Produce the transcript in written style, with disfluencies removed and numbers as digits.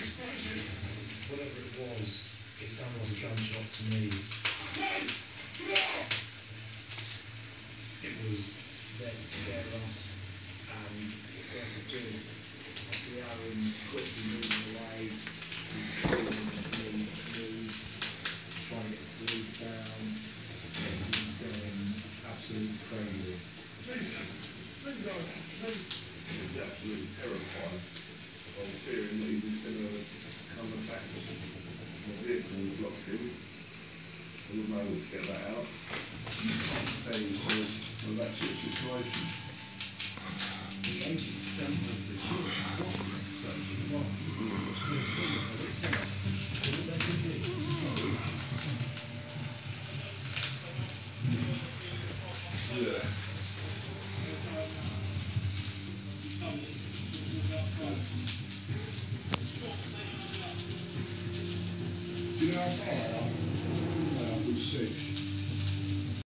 Whatever it was, it sounded like a gunshot to me. It was there to scare us, and it certainly did. I see Aaron quickly moving away, trying to get the police down. He's going absolutely crazy. He was absolutely terrified of fearing that he was going to come and back. My vehicle was locked in. I wasn't able to get that out. Then he said, well, that's your situation. The agents don't know for sure what Yeah. Do you know how far I am?